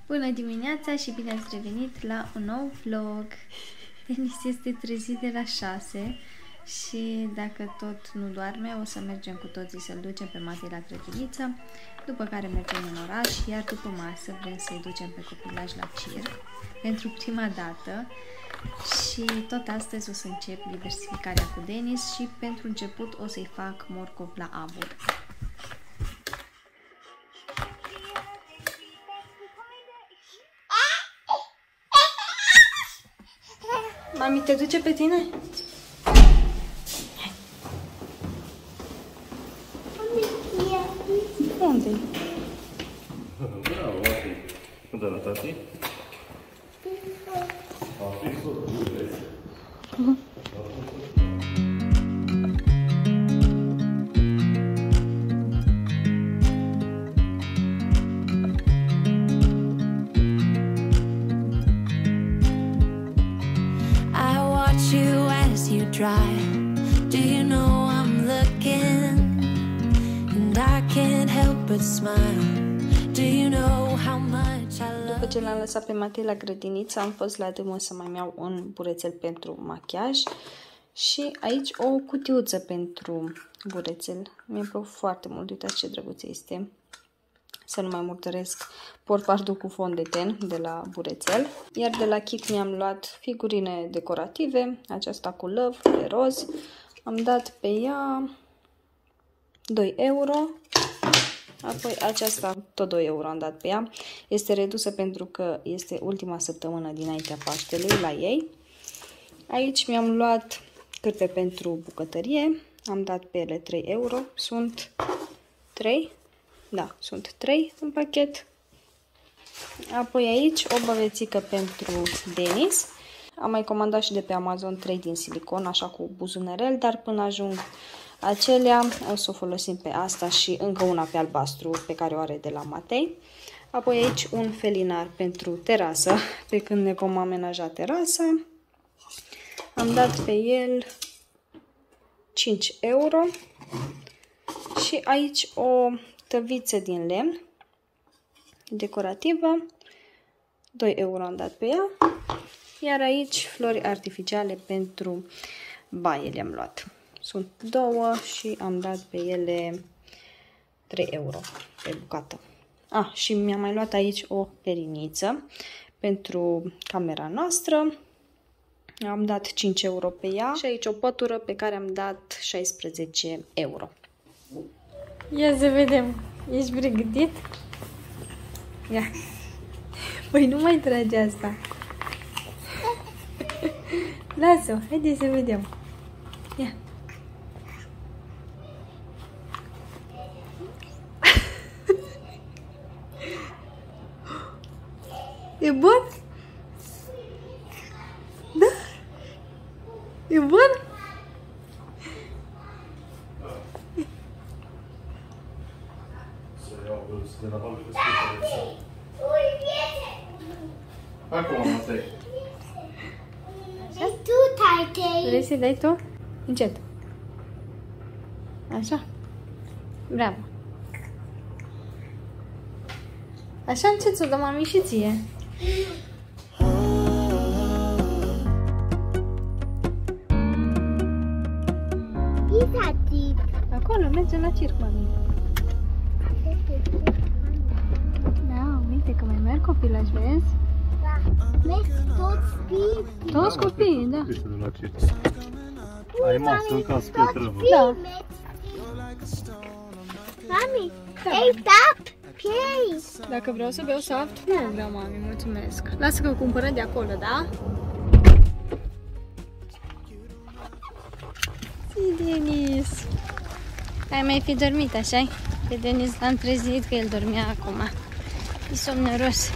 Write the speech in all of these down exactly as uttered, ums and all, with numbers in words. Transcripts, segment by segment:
Bună dimineața și bine ați revenit la un nou vlog. Denis este trezit de la șase și dacă tot nu doarme, o să mergem cu toții să-l ducem pe Matei la grădiniță, după care mergem în oraș, iar după masă vrem să-i ducem pe copilaj la circ pentru prima dată. Și tot astăzi o să încep diversificarea cu Denis și pentru început o să-i fac morcov la abur. Mami, te duce pe tine? Unde-i? Bravo, Mati. Unde la tati? A fi tot, nu vezi? Do you know I'm looking and I can't help but smile. Do you know how much I love. După ce l-am lăsat pe Matei la grădiniță, am fost la dâmă să mai iau un burețel pentru machiaj și aici o cutiuță pentru burețel. Mi-a plăcut foarte mult, uitați ce drăguț este. Să nu mai murdăresc portpartul cu fond de ten de la burețel. Iar de la Kik mi-am luat figurine decorative, aceasta cu love, de roz. Am dat pe ea doi euro. Apoi aceasta, tot doi euro am dat pe ea. Este redusă pentru că este ultima săptămână dinaintea Paștelui la ei. Aici mi-am luat cârpe pentru bucătărie. Am dat pe ele trei euro. Sunt trei. Da, sunt trei în pachet. Apoi aici o băvețică pentru Denis. Am mai comandat și de pe Amazon trei din silicon, așa cu buzunărel, dar până ajung acelea o să o folosim pe asta și încă una pe albastru pe care o are de la Matei. Apoi aici un felinar pentru terasă, pe când ne vom amenaja terasa. Am dat pe el cinci euro. Și aici o tăviță din lemn decorativă, doi euro am dat pe ea. Iar aici flori artificiale pentru baie le-am luat. Sunt două și am dat pe ele trei euro pe bucată. Ah, și mi-am mai luat aici o periniță pentru camera noastră. Am dat cinci euro pe ea și aici o pătură pe care am dat șaisprezece euro. Ia să vedem. Ești pregătit? Ia. Păi nu mai trage asta. Lasă-o. Haide să vedem. Ia. E bun? Da? E bun? Acum, Matei. Tu, Tatei. Vrei să-i dai tu? Încet. Așa. Bravo. Așa încet să o dă mami și ție. Tati. Acolo, mergem la circ, mami. Da, uite că mai merg copilași, vezi? Da. Mergi toți copiii. Toți copiii, da. Ai masă ca să trebuie. Da. Mami, ei, tap, chei. Dacă vreau să beau saft, nu vreau, mami, mulțumesc. Lasă că cumpărăm de acolo, da? Zi, Denis. Ai mai fi dormit, așa-i? Pe Denis l-am trezit că el dormea acum. E somnoros.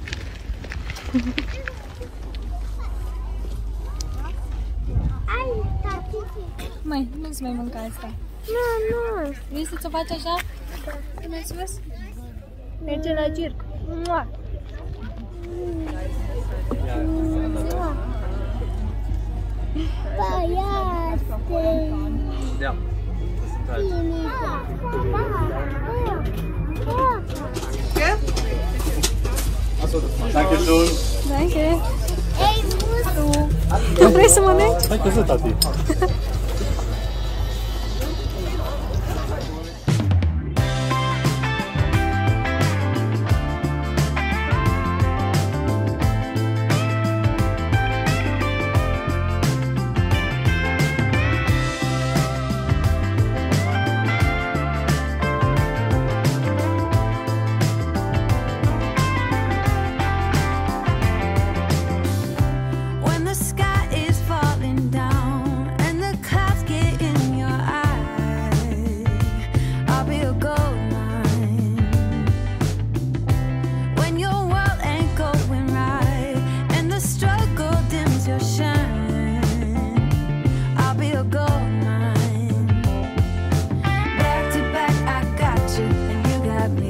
Ai, tati. Mai, nu-ți mai mânca asta. Nu, nu. Vrei să-ți o faci așa? Până sus? Merge la circ. Mua. Mua. Băiaste. Da. Ce? Asta Dankeschön. Danke. Ei, musu. Tu vrei să mănânci? Hai căzut, tati. When the sky is falling down and the clouds get in your eye, I'll be a gold mine. When your world ain't going right and the struggle dims your shine, I'll be a gold mine. Back to back, I got you and you got me.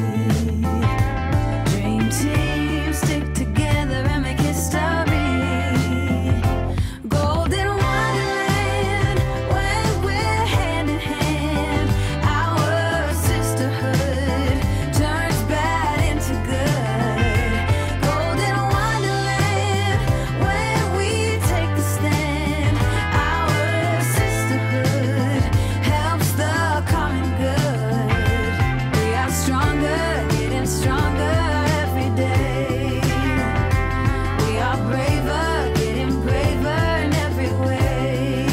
Dream team, stick together and make history. Golden wonderland, when we're hand in hand, our sisterhood turns bad into good. Golden wonderland, when we take a stand, our sisterhood helps the common good. We are stronger, getting stronger every day. We are braver, getting braver in every way.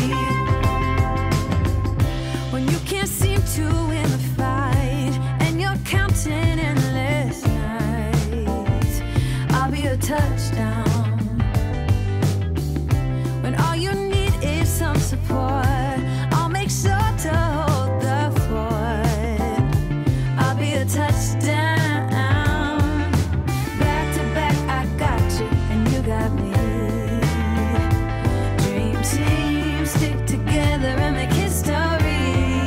When you can't seem to win the fight and you're counting endless nights, I'll be a touchdown. When all you need is some support, I'll make sure to hold the fort. I'll be a touchdown. Back to back, I got you and you got me. Dream team, stick together and make history.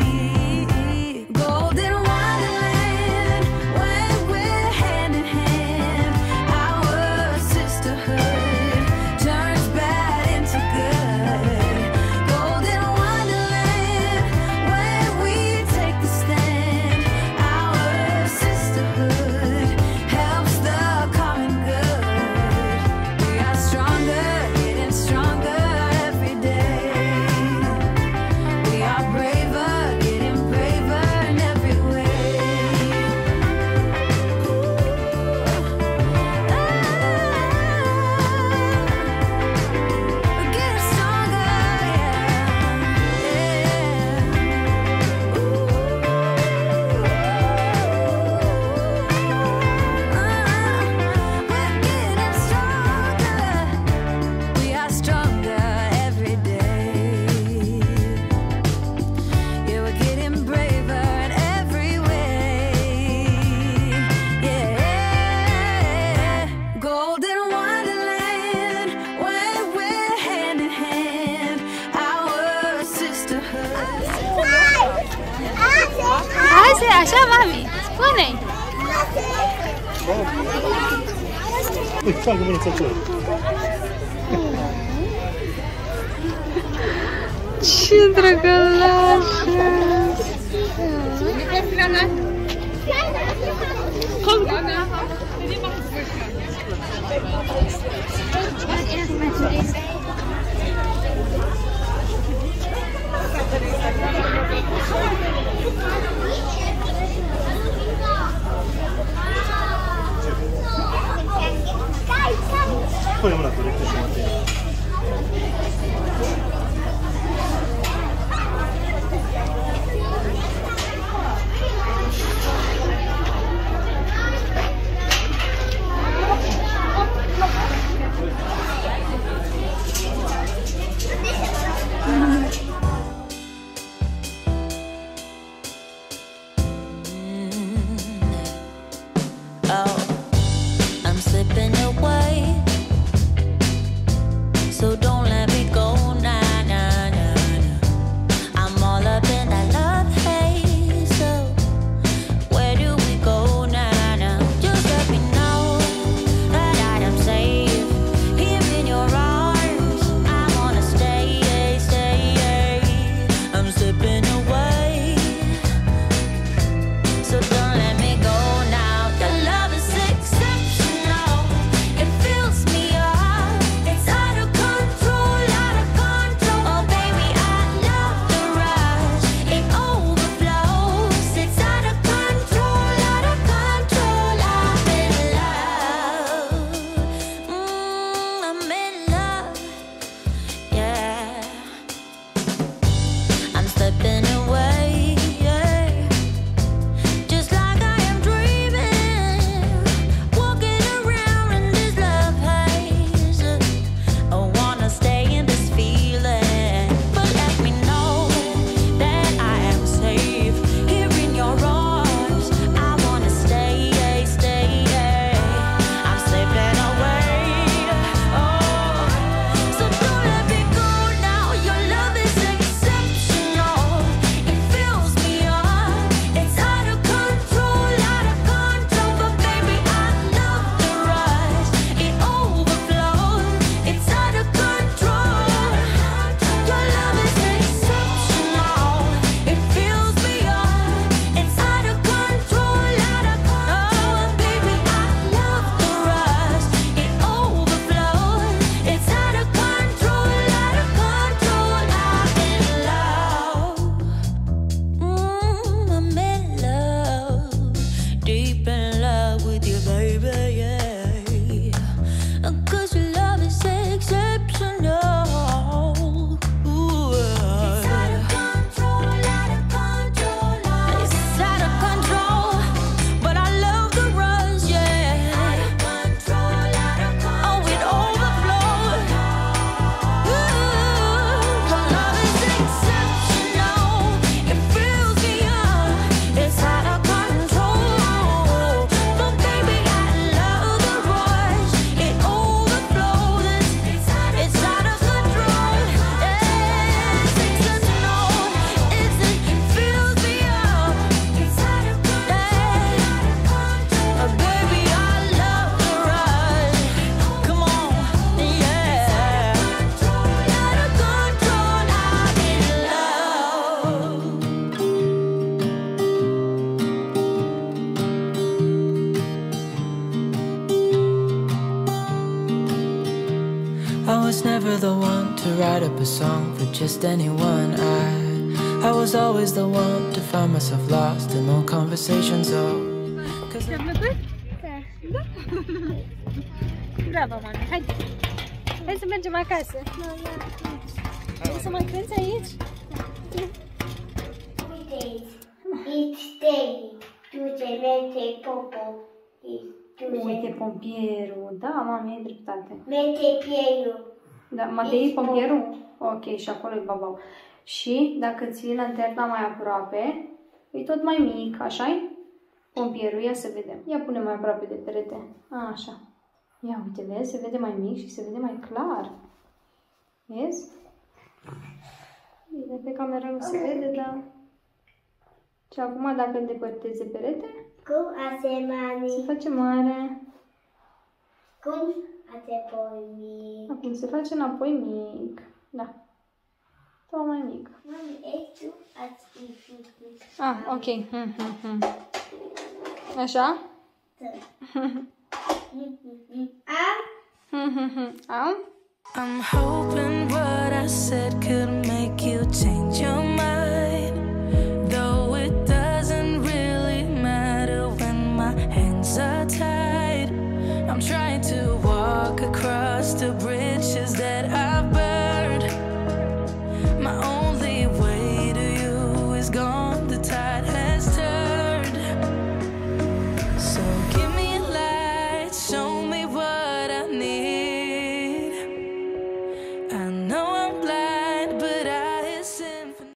Golden wonderland, when we're hand in hand, our sisterhood turns bad into good. Golden wonderland, when we take the stand, our sisterhood helps the common good. We are stronger, getting stronger every day. We are braver, getting braver in every way. We're getting stronger, We're getting stronger. We are stronger every day. Yeah, we're getting braver in every way. Yeah, golden wonderland, when we're hand in hand, our sisterhood. Azi, așa, mami. Spune-i. Uite, fac o mânățătură. Ce drăgălașă! Pune mâna, corectă și Matei. Oh, I'm slipping away. I was never the one to write up a song for just anyone. I I was always the one to find myself lost in long conversations. Oh, Ți-a plăcut? Da. Bravo, mami. Hai. Hai să mergem acasă. Vrei să mai cânti aici? Uite aici. It's David. Tu se mete popo. Uite pompierul. Da, mami, ai dreptate. Mete pielul. Da, Matei pompierul? Ok, și acolo e babau. Și dacă ții lanterna mai aproape, e tot mai mic, așa-i? Pompierul, ia să vedem. Ia pune mai aproape de perete. A, așa. Ia uite, vezi? Se vede mai mic și se vede mai clar. Vezi? Bine, pe cameră nu se vede, dar... Și acum dacă îndepărtezi de perete, Cum asemani? se face mare. Cum asemani? Acum se face înapoi mic. Da. Tot mai mic. Mami, ești tu? Ați ieșit. Ah, ok. Hmm, hmm, hmm. Așa? Am? Hmm, hmm, hmm. Am? I'm hoping what I said could make you change your mind, though it doesn't really matter when my hands are tied. I'm trying to walk across the bridge.